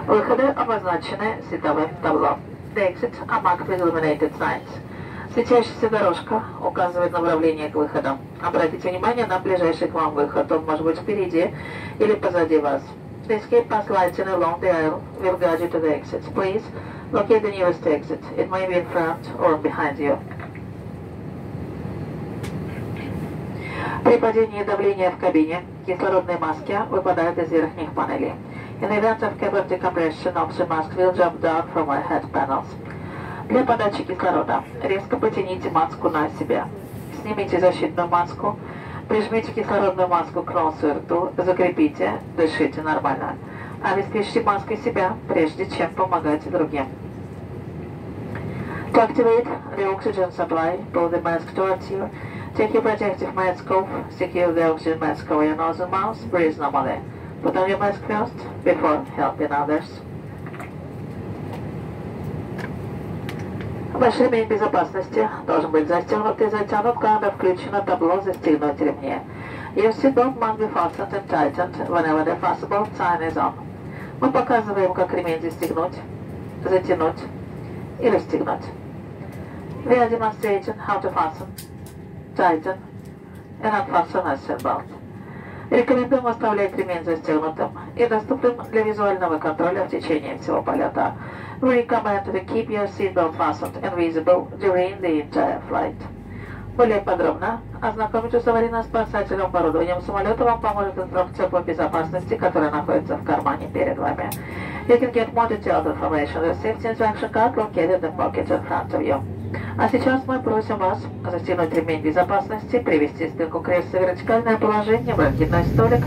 Выходы обозначены световым табло. The exits are marked with illuminated signs. Светящаяся дорожка указывает направление к выходам. Обратите внимание на ближайший к вам выход. Он может быть впереди или позади вас. The escape pass lighting along the aisle will guide you to the exits. Please locate the nearest exit. It may be in front or behind you. При падении давления в кабине кислородные маски выпадают из верхних панелей. In the event of cabin decompression, oxygen masks will jump down from overhead panels. Для подачи кислорода резко потяните маску на себя. Снимите защитную маску, прижмите кислородную маску к носу и рту, закрепите, дышите нормально. Обеспечьте маской себя, прежде чем помогать другим. To activate the oxygen supply, pull the mask towards you. Take your protective mask off, secure the oxygen mask over your nose and mouth, breathe normally. Put on your mask first, before helping others. Ваш ремень безопасности должен быть застегнут и затянут, когда включено табло «Застегнуть ремни». Your seatbelt must be fastened and tightened whenever the fastenable sign is on. Мы показываем, как ремень застегнуть, затянуть и расстегнуть. We are demonstrating how to fasten, tighten and unfasten a seatbelt. Рекомендуем оставлять ремень застегнутым и доступным для визуального контроля в течение всего полета. We recommend to keep your seatbelt fastened and visible during the entire flight. Более подробно ознакомиться с аварийно-спасательным оборудованием самолета вам поможет инструкция по безопасности, которая находится в кармане перед вами. You can get more detailed information with safety instruction card located in the pocket in front of you. А сейчас мы просим вас застегнуть ремень безопасности, привести спинку кресла в вертикальное положение, блокированный столик.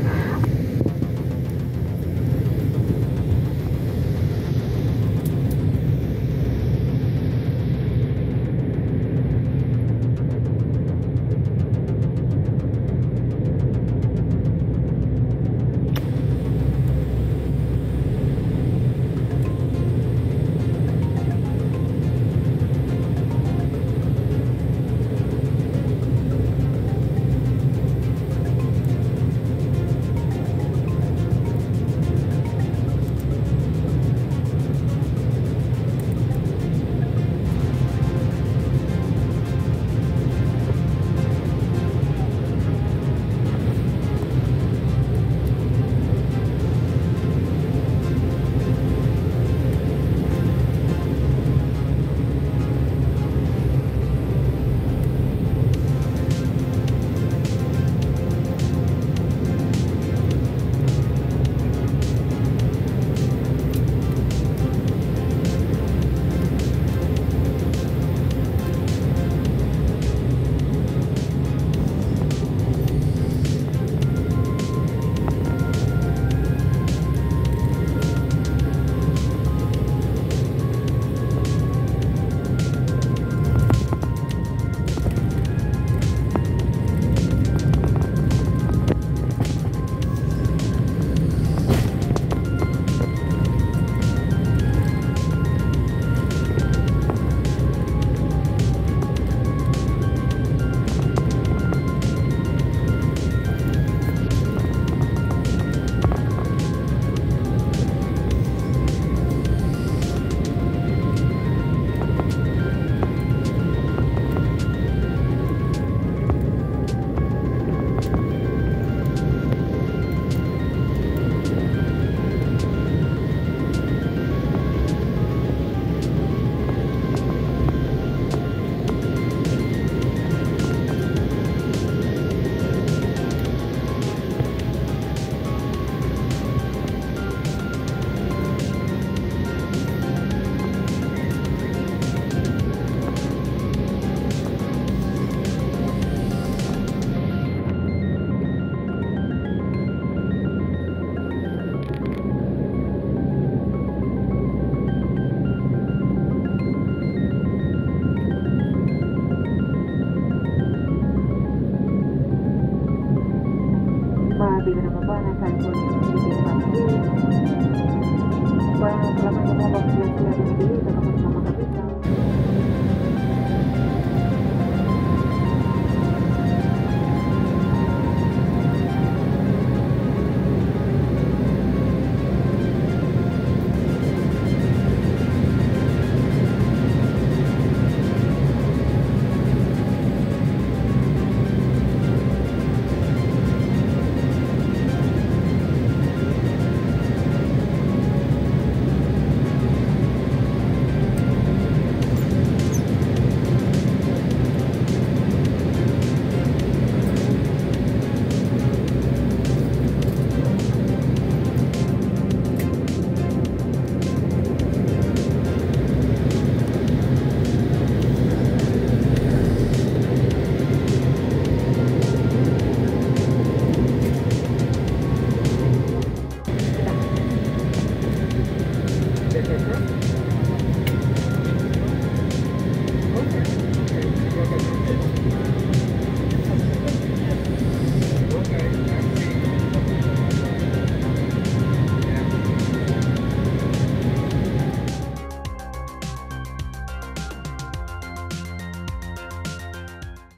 это?